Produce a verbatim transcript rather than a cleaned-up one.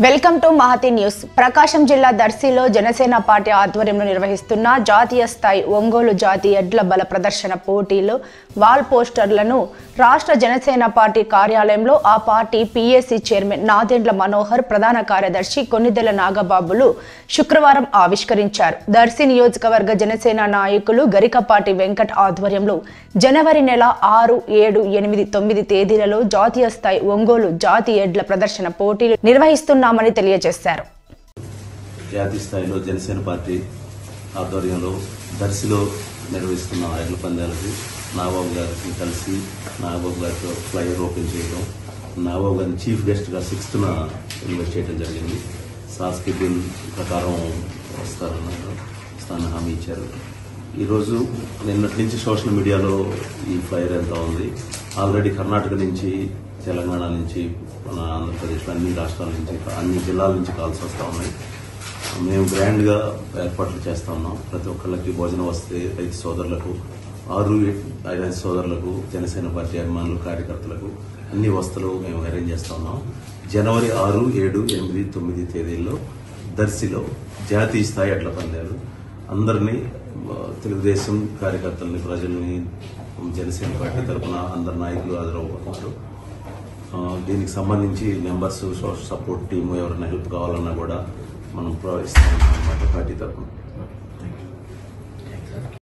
Welcome to Mahathi news. Prakasam జిల్లా దర్శిలో Janasena party ఆధ్వర్యంలో నిర్వహిస్తున్న జాతీయ స్థాయి ఒంగోలు జాతీయ ఎడ్ల బల ప్రదర్శన పోటీలో వాల్ పోస్టర్లను రాష్ట్ర జనసేన పార్టీ కార్యాలయంలో ఆ పార్టీ పీఏసీ చైర్మన్ నాదెండ్ల మనోహర్, ప్రధాన కార్యదర్శి కొన్నిదెల నాగబాబులు శుక్రవారం ఆవిష్కరించారు. దర్శి నియోజకవర్గ జనసేన నాయకులు గరికపాటి వెంకట్ ఆధ్వర్యంలో జనవరి నెల ఆరు, ఏడు, ఎనిమిది, తొమ్మిది తేదీలలో జాతీయ స్థాయి ఒంగోలు జాతీయ ఎడ్ల ప్రదర్శన పోటీలు నిర్వహిస్తున్నామని తెలియజేశారు. జాతీయ స్థాయిలో జనసేన పార్టీ ఆధ్వర్యంలో దర్శిలో నిర్వహిస్తున్న ఎడ్ల పందాలకి నాగబాబు గారికి కలిసి నాగబాబు గారితో ఫ్లైఓవర్ ఓపెన్ చేయడం, నాగబాబు గారిని చీఫ్ గెస్ట్గా సిక్స్త్న ఇన్వైట్ చేయడం జరిగింది. సాస్కి బిల్ ప్రకారం వస్తారన్నారు, స్థాన హామీ ఇచ్చారు. ఈరోజు నిన్నటి నుంచి సోషల్ మీడియాలో ఈ ఫ్లైర్ వెళ్తా ఉంది. ఆల్రెడీ కర్ణాటక నుంచి, తెలంగాణ నుంచి, మన ఆంధ్రప్రదేశ్ అన్ని రాష్ట్రాల నుంచి, అన్ని జిల్లాల నుంచి కాల్స్ వస్తూ ఉన్నాయి. మేము గ్రాండ్గా ఏర్పాట్లు చేస్తా ఉన్నాం. ప్రతి ఒక్కళ్ళకి భోజనం వస్తే రైతు సోదరులకు, ఆరు ఐదు సోదరులకు, జనసేన పార్టీ అభిమానులు, కార్యకర్తలకు అన్ని వస్తువులు మేము అరేంజ్ చేస్తా ఉన్నాం. జనవరి ఆరు, ఏడు, ఎనిమిది, తొమ్మిది తేదీల్లో దర్శిలో జాతీయ స్థాయి ఎడ్ల పందాలు. అందరినీ, తెలుగుదేశం కార్యకర్తలని, ప్రజల్ని, జనసేన పార్టీ తరఫున అందరు నాయకులు హాజరవుతున్నారు. దీనికి సంబంధించి మెంబర్స్, సోషల్ సపోర్ట్ టీము ఎవరైనా హెల్ప్ కావాలన్నా కూడా మనం ప్రవహిస్తాం అన్నమాట పార్టీ తరఫున.